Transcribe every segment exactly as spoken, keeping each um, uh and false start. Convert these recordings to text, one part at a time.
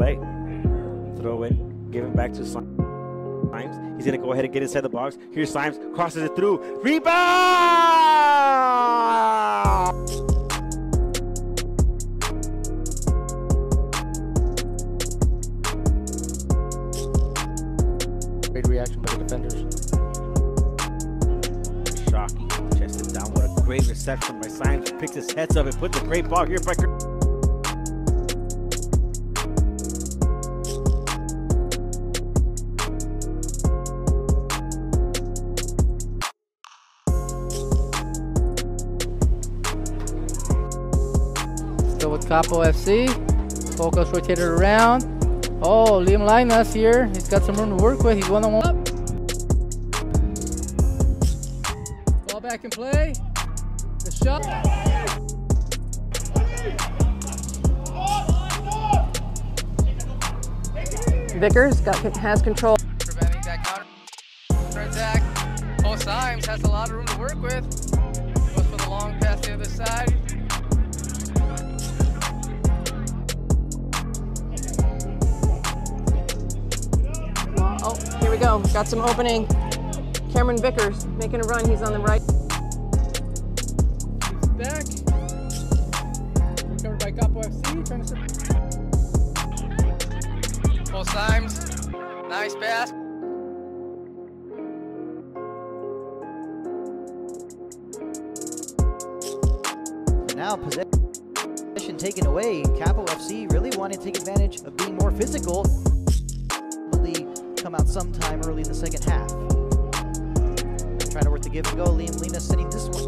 play. Throw in, give it back to Symes. He's going to go ahead and get inside the box. Here's Symes, crosses it through. Rebound! Great reaction by the defenders. Shockey chested down. What a great reception by Symes. Picks his heads up and puts a great ball here by Still with Capo F C. Focus rotated around. Oh, Liam Linas here. He's got some room to work with. He's one on one up. Ball back in play. The shot. Vickers got has control. Preventing that counter attack. Oh, Symes has a lot of room to work with. Goes for the long pass to the other side. Oh, here we go. Got some opening. Cameron Vickers making a run. He's on the right. He's back. Covered by Capo F C. Trying to set. Oh, Symes. Nice pass. Now possession taken away. Capo F C really wanting to take advantage of being more physical. Come out sometime early in the second half. Trying to work the give and go. Liam Linas sending this one.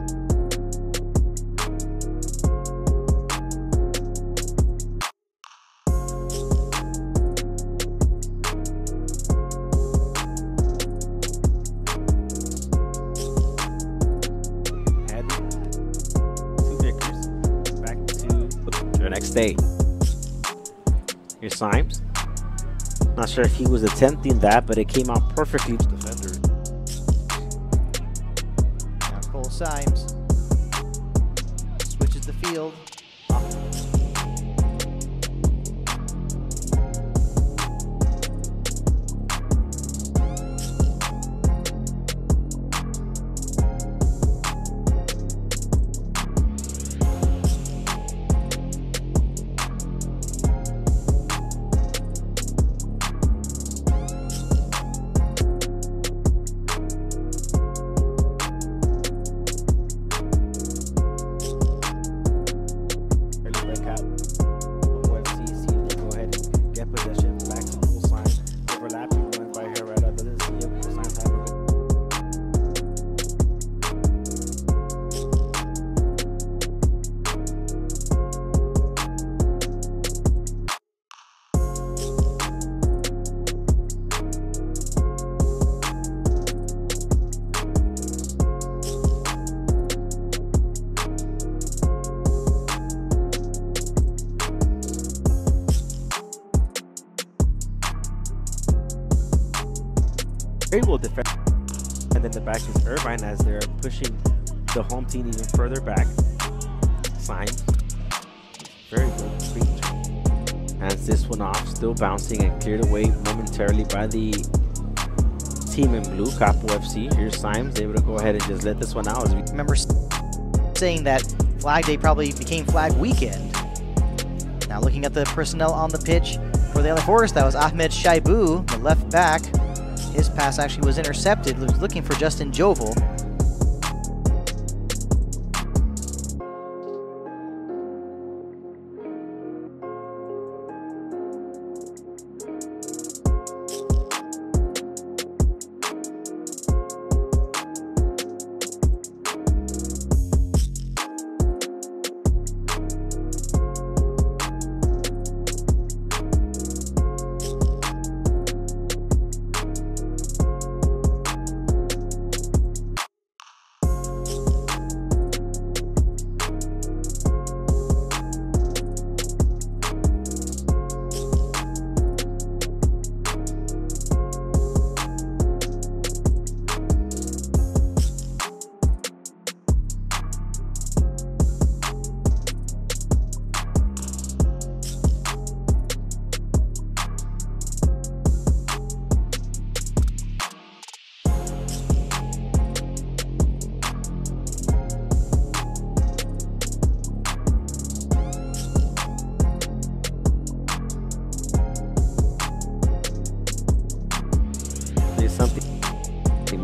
Head to Vickers. Back to the next day. Here's Symes. Not sure if he was attempting that, but it came out perfectly. Defender. Now Cole Symes switches the field. Very well defend. And then the back is Irvine as they're pushing the home team even further back. Symes. Very good. Hands this one off, still bouncing and cleared away momentarily by the team in blue, Capo F C. Here's Symes able to go ahead and just let this one out. As we remember saying that Flag Day probably became Flag Weekend. Now looking at the personnel on the pitch for the L A Forest, that was Ahmed Shaibu, the left back. His pass actually was intercepted. He was looking for Justin Jovel.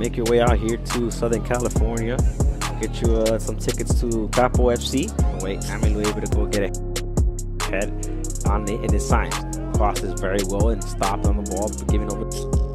make your way out here to Southern California. Get you uh, some tickets to Capo F C. Oh, wait, I'm able to go get a head on it, and it signs. Crosses very well and stopped on the ball, giving over.